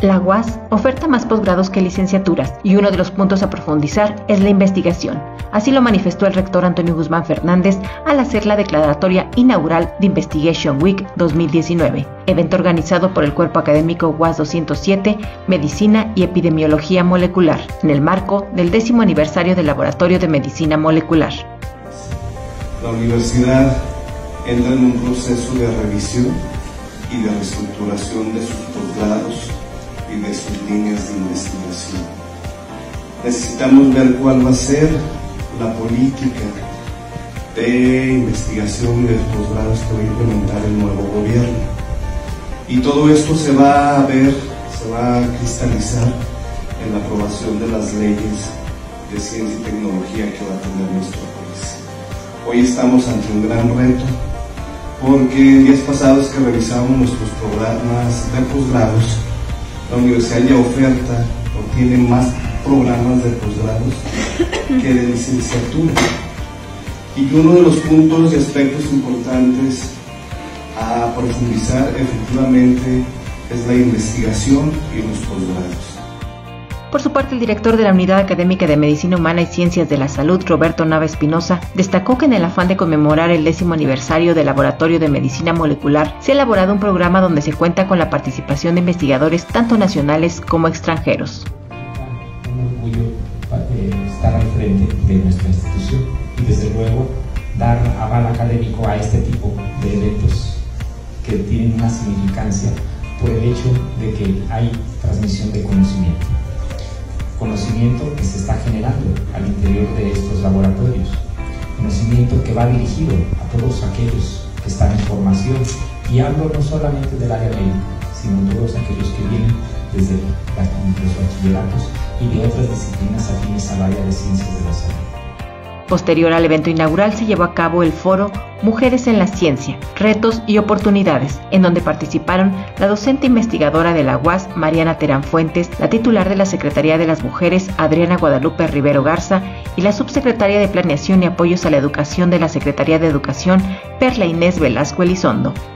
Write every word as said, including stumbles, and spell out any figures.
La U A S oferta más posgrados que licenciaturas y uno de los puntos a profundizar es la investigación. Así lo manifestó el rector Antonio Guzmán Fernández al hacer la declaratoria inaugural de Investigation Week dos mil diecinueve, evento organizado por el cuerpo académico U A S doscientos siete, Medicina y Epidemiología Molecular, en el marco del décimo aniversario del Laboratorio de Medicina Molecular. La universidad entra en un proceso de revisión y de reestructuración de sus posgrados y de sus líneas de investigación. Necesitamos ver cuál va a ser la política de investigación y de posgrados que va a implementar el nuevo gobierno. Y todo esto se va a ver, se va a cristalizar en la aprobación de las leyes de ciencia y tecnología que va a tener nuestro país. Hoy estamos ante un gran reto, porque días pasados que revisamos nuestros programas de posgrados, la universidad ya oferta o tiene más programas de posgrados que de licenciatura. Y uno de los puntos y aspectos importantes a profundizar efectivamente es la investigación y los posgrados. Por su parte, el director de la Unidad Académica de Medicina Humana y Ciencias de la Salud, Roberto Nava Espinosa, destacó que en el afán de conmemorar el décimo aniversario del Laboratorio de Medicina Molecular, se ha elaborado un programa donde se cuenta con la participación de investigadores tanto nacionales como extranjeros. Un orgullo eh, estar al frente de nuestra institución y desde luego dar aval académico a este tipo de eventos que tienen una significancia por el hecho de que hay transmisión de conocimiento. Conocimiento que se está generando al interior de estos laboratorios, conocimiento que va dirigido a todos aquellos que están en formación, y hablo no solamente del área médica, sino todos aquellos que vienen desde los bachilleratos y de otras disciplinas afines al área de ciencias de la salud. Posterior al evento inaugural se llevó a cabo el foro Mujeres en la Ciencia, Retos y Oportunidades, en donde participaron la docente investigadora de la U A S, Mariana Terán Fuentes, la titular de la Secretaría de las Mujeres, Adriana Guadalupe Rivero Garza, y la subsecretaria de Planeación y Apoyos a la Educación de la Secretaría de Educación, Perla Inés Velasco Elizondo.